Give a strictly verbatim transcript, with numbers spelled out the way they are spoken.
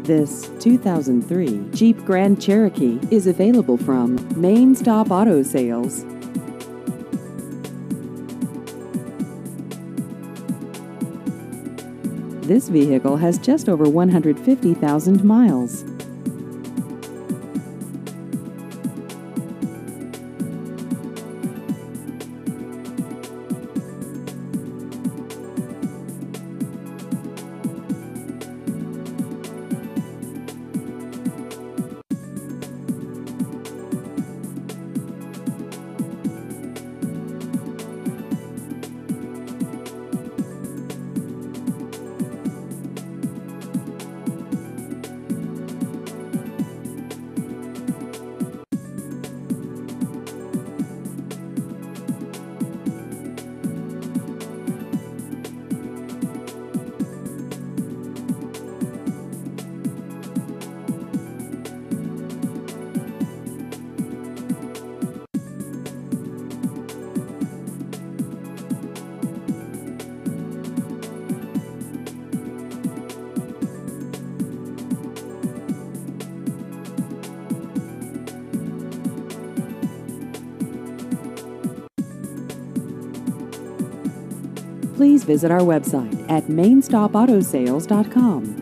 This two thousand three Jeep Grand Cherokee is available from Main Stop Auto Sales. This vehicle has just over one hundred fifty thousand miles. Please visit our website at main stop auto sales dot com.